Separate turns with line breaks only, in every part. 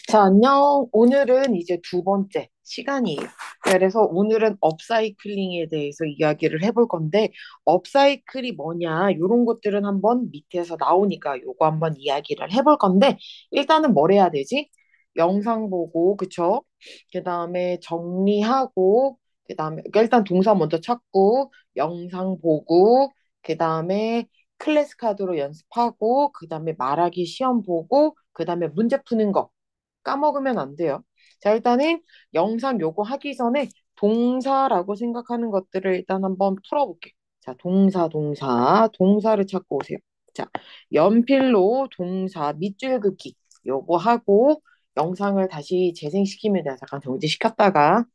자, 안녕. 오늘은 이제 두 번째 시간이에요. 그래서 오늘은 업사이클링에 대해서 이야기를 해볼 건데, 업사이클이 뭐냐, 이런 것들은 한번 밑에서 나오니까 요거 한번 이야기를 해볼 건데, 일단은 뭘 해야 되지? 영상 보고, 그쵸? 그 다음에 정리하고, 그 다음에, 일단 동사 먼저 찾고, 영상 보고, 그 다음에 클래스 카드로 연습하고, 그 다음에 말하기 시험 보고, 그 다음에 문제 푸는 거. 까먹으면 안 돼요. 자, 일단은 영상 요거 하기 전에 동사라고 생각하는 것들을 일단 한번 풀어볼게. 자, 동사를 찾고 오세요. 자, 연필로 동사 밑줄 긋기 요거 하고 영상을 다시 재생시키면 돼요. 잠깐 정지시켰다가.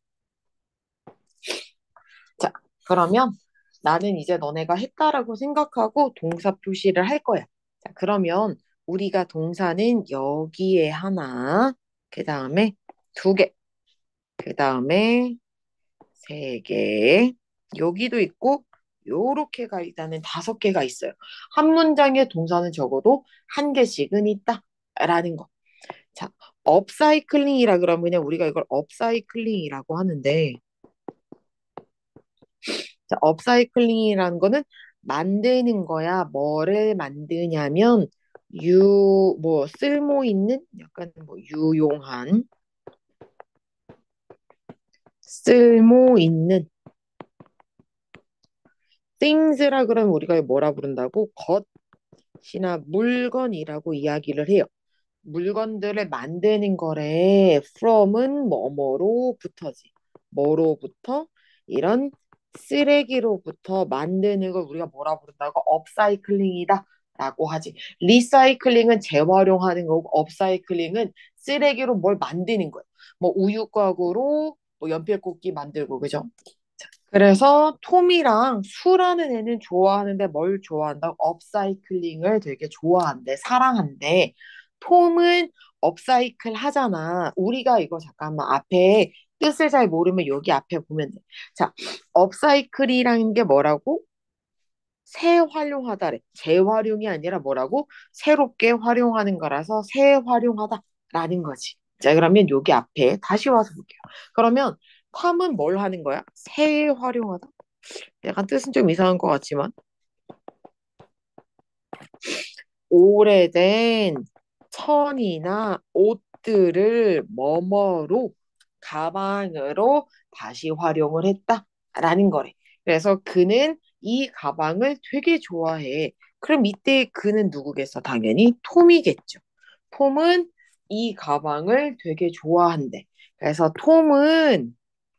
자, 그러면 나는 이제 너네가 했다라고 생각하고 동사 표시를 할 거야. 자, 그러면 우리가 동사는 여기에 하나, 그 다음에 두 개, 그 다음에 세 개, 여기도 있고, 요렇게가 일단은 다섯 개가 있어요. 한 문장의 동사는 적어도 한 개씩은 있다라는 거. 자, 업사이클링이라 그러면 그냥 우리가 이걸 업사이클링이라고 하는데, 자, 업사이클링이라는 거는 만드는 거야. 뭐를 만드냐면, 쓸모 있는, 약간 뭐, 유용한, 쓸모 있는, things라 그러면 우리가 뭐라 부른다고? 것이나 물건이라고 이야기를 해요. 물건들을 만드는 거래. from은 뭐뭐로부터지. 뭐로부터? 이런 쓰레기로부터 만드는 걸 우리가 뭐라 부른다고? 업사이클링이다 라고 하지. 리사이클링은 재활용하는 거고 업사이클링은 쓰레기로 뭘 만드는 거예요. 뭐 우유곽으로 뭐 연필꽂기 만들고 그죠? 그래서 톰이랑 수라는 애는 좋아하는데 뭘 좋아한다? 업사이클링을 되게 좋아한대, 사랑한대. 톰은 업사이클 하잖아. 우리가 이거 잠깐만 앞에 뜻을 잘 모르면 여기 앞에 보면 돼. 자, 업사이클이라는 게 뭐라고? 재활용하다래. 재활용이 아니라 뭐라고? 새롭게 활용하는 거라서 재활용하다라는 거지. 자, 그러면 여기 앞에 다시 와서 볼게요. 그러면 탐은 뭘 하는 거야? 재활용하다? 약간 뜻은 좀 이상한 것 같지만 오래된 천이나 옷들을 뭐뭐로 가방으로 다시 활용을 했다라는 거래. 그래서 그는 이 가방을 되게 좋아해. 그럼 이때 그는 누구겠어? 당연히 톰이겠죠. 톰은 이 가방을 되게 좋아한대. 그래서 톰은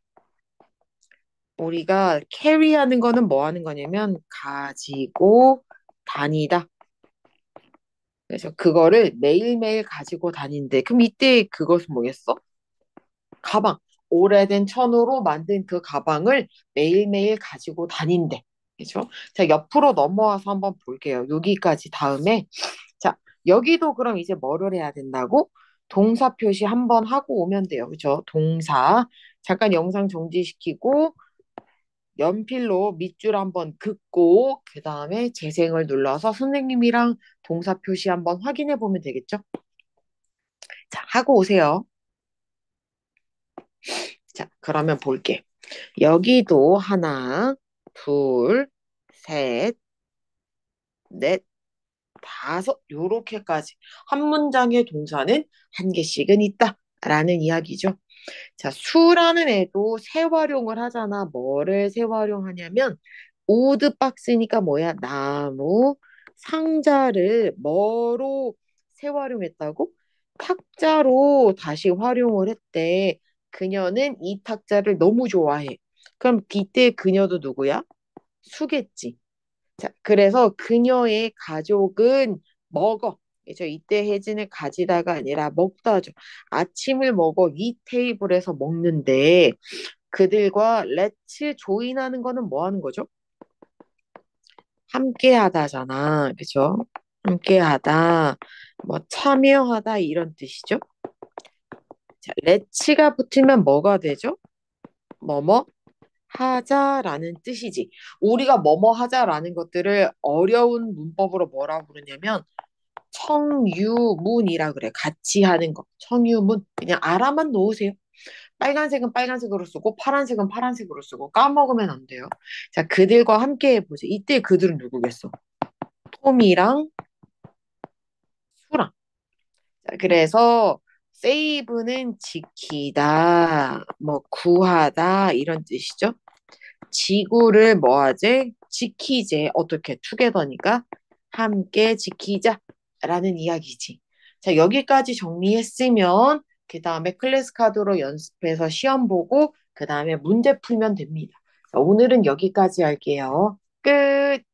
우리가 캐리하는 거는 뭐 하는 거냐면 가지고 다니다. 그래서 그거를 매일매일 가지고 다닌대. 그럼 이때 그것은 뭐겠어? 가방. 오래된 천으로 만든 그 가방을 매일매일 가지고 다닌대. 그죠? 자, 옆으로 넘어와서 한번 볼게요. 여기까지 다음에. 자, 여기도 그럼 이제 뭐를 해야 된다고? 동사 표시 한번 하고 오면 돼요. 그죠? 동사. 잠깐 영상 정지시키고 연필로 밑줄 한번 긋고 그 다음에 재생을 눌러서 선생님이랑 동사 표시 한번 확인해 보면 되겠죠? 자, 하고 오세요. 자, 그러면 볼게. 여기도 하나, 둘, 셋, 넷, 다섯, 요렇게까지 한 문장의 동사는 한 개씩은 있다라는 이야기죠. 자, 수라는 애도 재활용을 하잖아. 뭐를 재활용하냐면 우드 박스니까 뭐야? 나무 상자를 뭐로 재활용했다고? 탁자로 다시 활용을 했대. 그녀는 이 탁자를 너무 좋아해. 그럼 이때 그녀도 누구야? 수겠지. 자, 그래서 그녀의 가족은 먹어. 그래서 이때 혜진을 가지다가 아니라 먹다죠. 아침을 먹어 위 테이블에서 먹는데 그들과 렛츠 조인하는 거는 뭐 하는 거죠? 함께 하다잖아. 그죠? 함께 하다, 뭐 참여하다 이런 뜻이죠. 자, 렛츠가 붙으면 뭐가 되죠? 뭐뭐 하자라는 뜻이지. 우리가 뭐뭐 하자라는 것들을 어려운 문법으로 뭐라 부르냐면 청유문이라 그래. 같이 하는 거. 청유문. 그냥 알아만 놓으세요. 빨간색은 빨간색으로 쓰고 파란색은 파란색으로 쓰고 까먹으면 안 돼요. 자, 그들과 함께 해보죠. 이때 그들은 누구겠어? 톰이랑 수랑. 자, 그래서 세이브는 지키다, 뭐 구하다 이런 뜻이죠. 지구를 뭐 하지? 지키재. 어떻게 투게더니까 함께 지키자라는 이야기지. 자, 여기까지 정리했으면 그 다음에 클래스 카드로 연습해서 시험 보고 그 다음에 문제 풀면 됩니다. 자, 오늘은 여기까지 할게요. 끝.